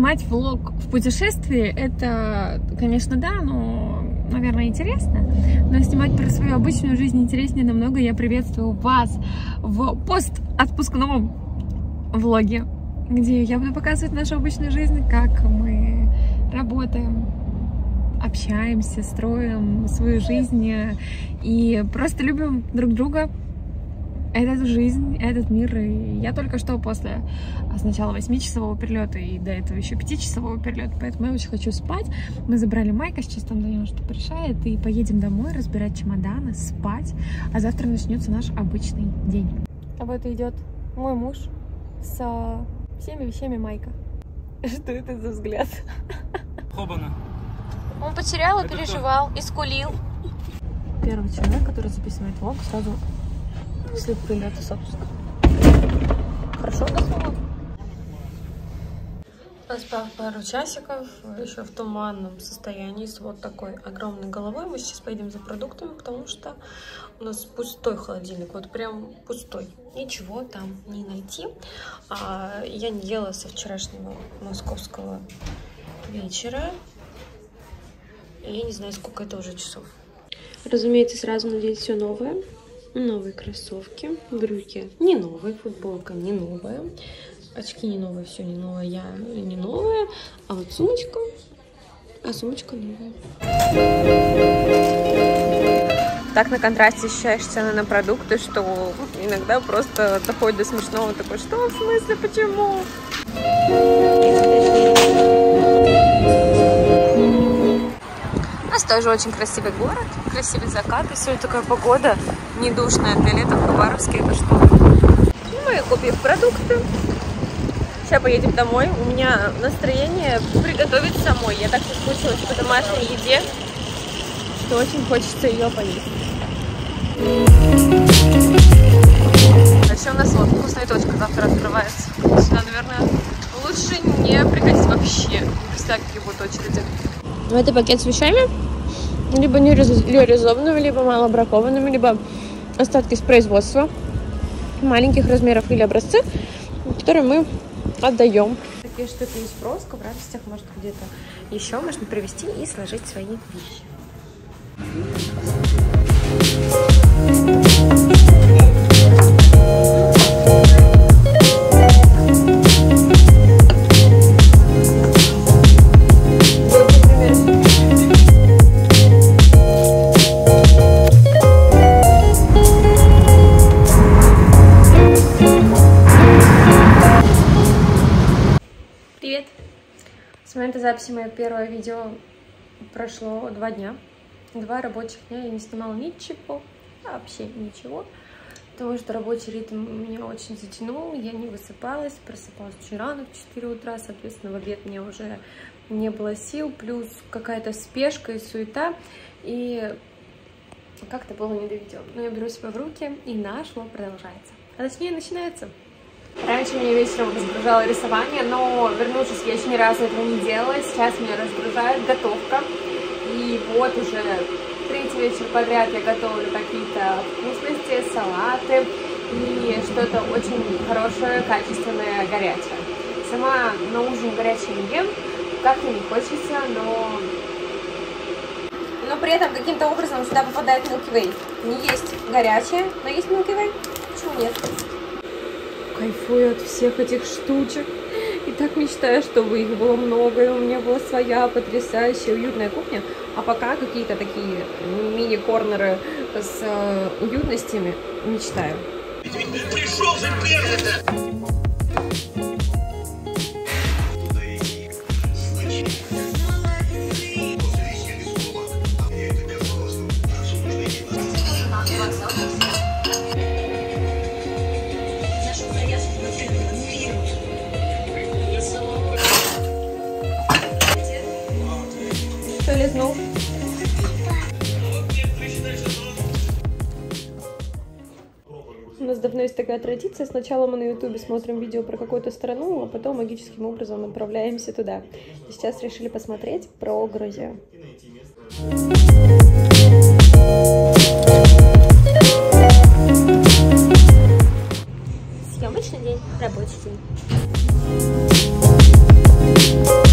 Снимать влог в путешествии, это, конечно, да, но, наверное, интересно. Но снимать про свою обычную жизнь интереснее намного. Я приветствую вас в постотпускном влоге, где я буду показывать нашу обычную жизнь, как мы работаем, общаемся, строим свою жизнь и просто любим друг друга, эту жизнь, этот мир. И я только что после сначала 8-часового перелета и до этого еще 5-часового перелета, поэтому я очень хочу спать. Мы забрали Майка, сейчас он даем, что решает, и поедем домой разбирать чемоданы, спать, а завтра начнется наш обычный день. А вот идет мой муж со всеми вещами Майка. Что это за взгляд? Хобана. Он потерял и переживал, и скулил. Первый человек, который записывает влог, сразу после прилета с отпуска. Хорошо отдохнула? Поспал пару часиков, еще в туманном состоянии, с вот такой огромной головой. Мы сейчас поедем за продуктами, потому что у нас пустой холодильник, вот прям пустой. Ничего там не найти. Я не ела со вчерашнего московского вечера. Я не знаю, сколько это уже часов. Разумеется, сразу надеть все новое. Новые кроссовки, брюки не новые, футболка не новая, очки не новые, все не новое, я не новая, а вот сумочка, сумочка новая. Так на контрасте ощущаешь цены на продукты, что иногда просто доходит до смешного, такой, что в смысле, почему? У нас тоже очень красивый город, красивый закат, и сегодня такая погода не душная для лета в Хабаровске, это что? Мы купим продукты, сейчас поедем домой, у меня настроение приготовить самой, я так соскучилась по домашней еде, что очень хочется ее поесть. Дальше у нас вот вкусная точка завтра открывается, сюда, наверное, лучше не приходить вообще, не представь, какие будут очереди. Это пакет с вещами, либо нереализованными, либо малобракованными, либо остатки с производства маленьких размеров или образцы, которые мы отдаем. Такие штуки есть просто, в радостях, может где-то еще можно привезти и сложить свои вещи. Привет! С момента записи моего первого видео прошло 2 дня. 2 рабочих дня я не снимала ничего, вообще ничего. Потому что рабочий ритм меня очень затянул, я не высыпалась, просыпалась очень рано, в 4 утра, соответственно, в обед мне уже не было сил, плюс какая-то спешка и суета, и как-то было не до видео. Но я беру себя в руки, и наш влог продолжается. А точнее, начинается. Раньше меня вечером разгружало рисование, но, вернувшись, я еще ни разу этого не делала. Сейчас меня разгружает готовка. И вот уже 3-й вечер подряд я готовлю какие-то вкусности, салаты и что-то очень хорошее, качественное, горячее. Сама на ужин горячее не ем, как-то не хочется, но при этом каким-то образом сюда попадает Milky Way. Не есть горячее, но есть Milky Way. Почему нет? Кайфую от всех этих штучек. И так мечтаю, чтобы их было много, и у меня была своя потрясающая уютная кухня. А пока какие-то такие мини-корнеры с уютностями мечтаю. Пришел же первый! Что лизнул? У нас давно есть такая традиция. Сначала мы на ютубе смотрим видео про какую-то страну, а потом магическим образом отправляемся туда. И сейчас решили посмотреть про Грузию. Съемочный день, рабочий день.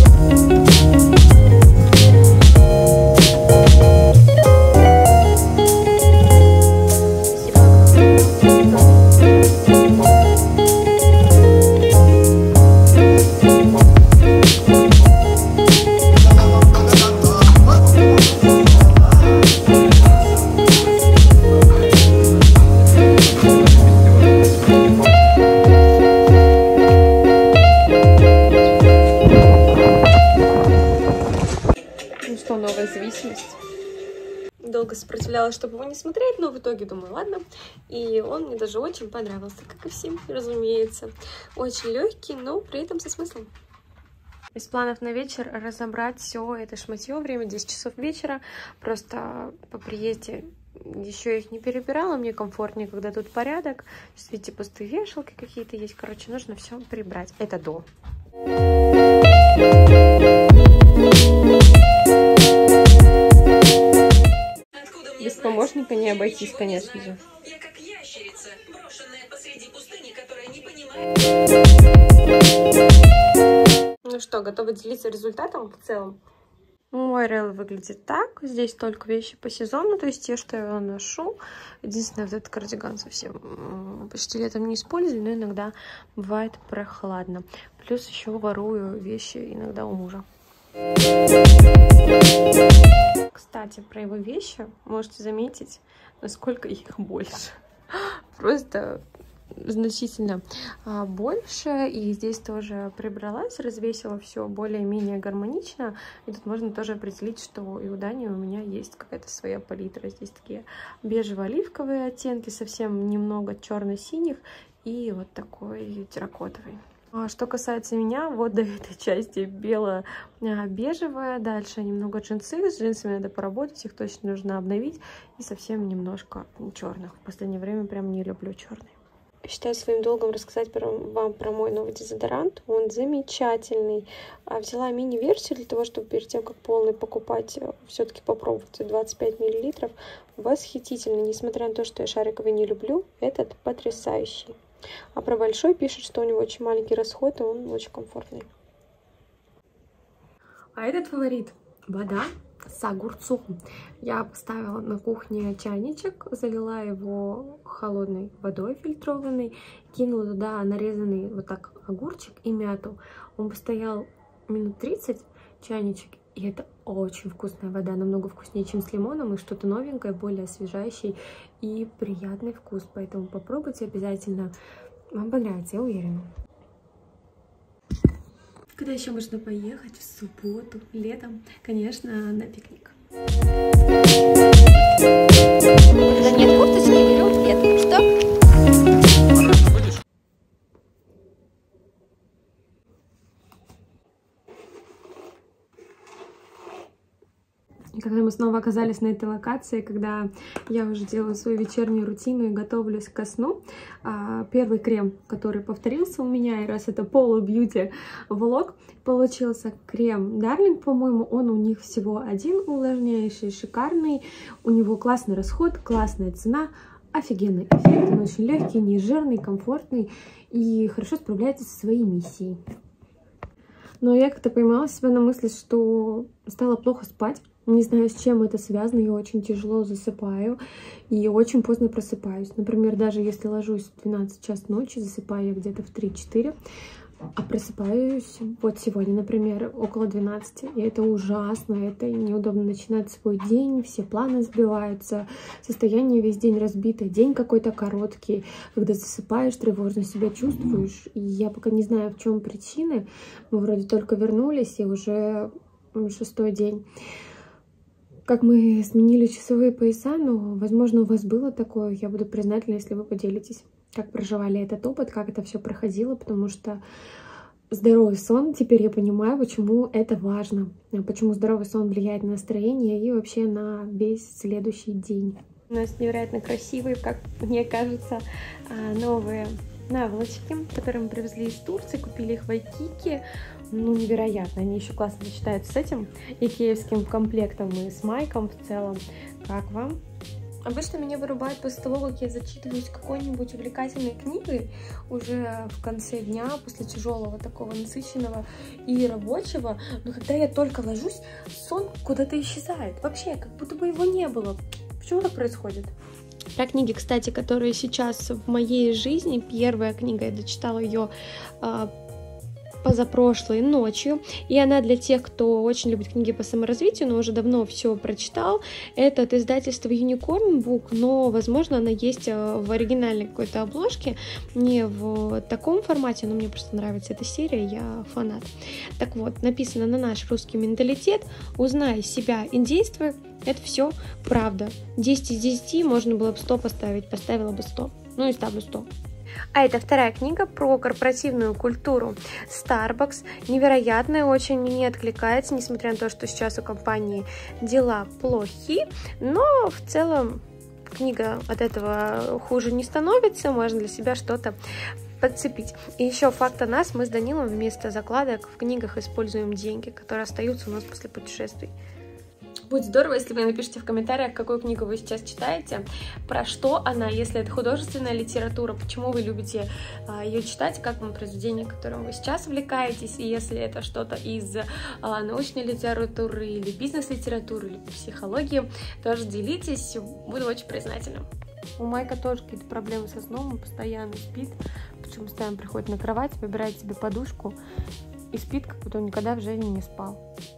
сопротивлялась, чтобы его не смотреть, но в итоге думаю, ладно. И он мне даже очень понравился, как и всем, разумеется. Очень легкий, но при этом со смыслом. Из планов на вечер разобрать все это шматье. Время 10 часов вечера. Просто по приезде еще их не перебирала. Мне комфортнее, когда тут порядок. Сейчас, видите, пустые вешалки какие-то есть. Короче, нужно все прибрать. Это до. Без помощника не обойтись, конечно же. Я как ящерица, брошенная посреди пустыни, которая не понимает. Ну что, готова делиться результатом в целом? Мой рейл выглядит так. Здесь только вещи по сезону, то есть те, что я ношу. Единственное, вот этот кардиган совсем почти летом не использую, но иногда бывает прохладно. Плюс еще ворую вещи иногда у мужа. Кстати, про его вещи можете заметить, насколько их больше. Просто значительно больше. И здесь тоже прибралась, развесила все более-менее гармонично. И тут можно тоже определить, что и у Дани у меня есть какая-то своя палитра. Здесь такие бежево-оливковые оттенки, совсем немного черно-синих и вот такой терракотовый. Что касается меня, вот до этой части бело-бежевая, дальше немного джинсы, с джинсами надо поработать, их точно нужно обновить, и совсем немножко черных. В последнее время прям не люблю черный. Считаю своим долгом рассказать вам про мой новый дезодорант. Он замечательный. Взяла мини-версию для того, чтобы перед тем, как полный покупать, все-таки попробовать. 25 мл. Восхитительный. Несмотря на то, что я шариковый не люблю, этот потрясающий. А про большой пишет, что у него очень маленький расход, и он очень комфортный. А этот фаворит — вода с огурцом. Я поставила на кухне чайничек, залила его холодной водой фильтрованной, кинула туда нарезанный вот так огурчик и мяту. Он постоял минут 30, чайничек, и это очень вкусная вода, намного вкуснее, чем с лимоном, и что-то новенькое, более освежающий и приятный вкус. Поэтому попробуйте обязательно, вам понравится, я уверена. Куда еще можно поехать в субботу, летом? Конечно, на пикник. Когда нет курточки, берем плед. Что? И когда мы снова оказались на этой локации, когда я уже делаю свою вечернюю рутину и готовлюсь ко сну, первый крем, который повторился у меня, и раз это полу-бьюти влог, получился крем Darling, по-моему, он у них всего один, увлажняющий, шикарный, у него классный расход, классная цена, офигенный эффект, он очень легкий, не жирный, комфортный и хорошо справляется со своей миссией. Но я как-то поймала себя на мысли, что стало плохо спать. Не знаю, с чем это связано, я очень тяжело засыпаю и очень поздно просыпаюсь. Например, даже если ложусь в 12 часов ночи, засыпаю я где-то в 3-4, а просыпаюсь вот сегодня, например, около 12. И это ужасно, это неудобно начинать свой день, все планы сбиваются, состояние весь день разбито, день какой-то короткий. Когда засыпаешь, тревожно себя чувствуешь. И я пока не знаю, в чем причины. Мы вроде только вернулись, и уже 6-й день. Как мы сменили часовые пояса, но, возможно, у вас было такое, я буду признательна, если вы поделитесь, как проживали этот опыт, как это все проходило, потому что здоровый сон, теперь я понимаю, почему это важно, почему здоровый сон влияет на настроение и вообще на весь следующий день. У нас невероятно красивые, как мне кажется, новые наволочки, которые мы привезли из Турции, купили их в Айкике. Ну, невероятно, они еще классно сочетаются с этим икеевским комплектом и с майком в целом. Как вам? Обычно меня вырубает после того, как я зачитываюсь какой-нибудь увлекательной книгой уже в конце дня, после тяжелого такого насыщенного и рабочего. Но когда я только ложусь, сон куда-то исчезает. Вообще, как будто бы его не было. Почему так происходит? Про книги, кстати, которые сейчас в моей жизни. Первая книга, я дочитала ее позапрошлой ночью, и она для тех, кто очень любит книги по саморазвитию, но уже давно все прочитал. Это от издательства Unicorn Book, но, возможно, она есть в оригинальной какой-то обложке, не в таком формате, но мне просто нравится эта серия, я фанат. Так вот, написано на наш русский менталитет: узнай себя и действуй. Это все правда. 10 из 10, можно было бы 100 поставить, поставила бы 100. Ну и ставлю 100. А это вторая книга про корпоративную культуру Starbucks. Невероятная, очень мне откликается, несмотря на то, что сейчас у компании дела плохи. Но в целом книга от этого хуже не становится, можно для себя что-то подцепить. И еще факт о нас: мы с Данилом вместо закладок в книгах используем деньги, которые остаются у нас после путешествий. Будет здорово, если вы напишите в комментариях, какую книгу вы сейчас читаете, про что она, если это художественная литература, почему вы любите ее читать, как вам произведение, которым вы сейчас увлекаетесь, и если это что-то из научной литературы или бизнес-литературы, или психологии, тоже делитесь, буду очень признательна. У Майка тоже какие-то проблемы со сном, он постоянно спит, причем постоянно приходит на кровать, выбирает себе подушку и спит, как будто он никогда в жизни не спал.